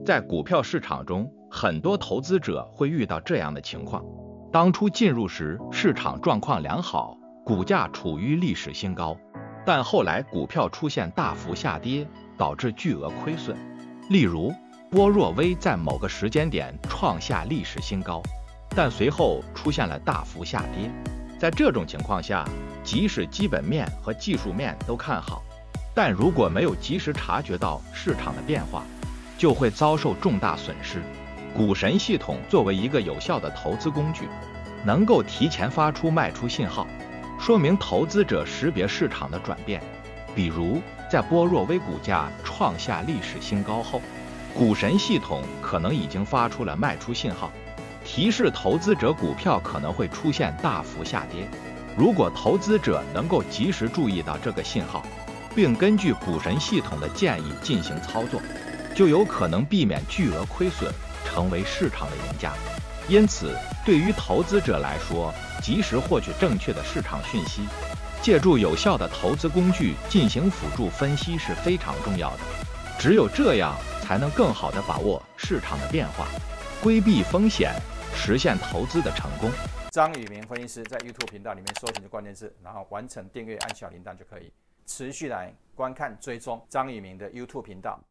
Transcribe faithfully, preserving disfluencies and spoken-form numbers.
在股票市场中，很多投资者会遇到这样的情况：当初进入时，市场状况良好，股价处于历史新高，但后来股票出现大幅下跌，导致巨额亏损。例如，波若威在某个时间点创下历史新高，但随后出现了大幅下跌。在这种情况下，即使基本面和技术面都看好，但如果没有及时察觉到市场的变化，就会遭受重大损失。股神系统作为一个有效的投资工具，能够提前发出卖出信号，说明投资者识别市场的转变。比如，在波若威股价创下历史新高后，股神系统可能已经发出了卖出信号，提示投资者股票可能会出现大幅下跌。如果投资者能够及时注意到这个信号，并根据股神系统的建议进行操作，就有可能避免巨额亏损，成为市场的赢家。因此，对于投资者来说，及时获取正确的市场讯息，借助有效的投资工具进行辅助分析是非常重要的。只有这样，才能更好地把握市场的变化，规避风险，实现投资的成功。 张宇明分析师在 YouTube 频道里面搜寻的关键字，然后完成订阅，按小铃铛就可以持续来观看追踪张宇明的 YouTube 频道。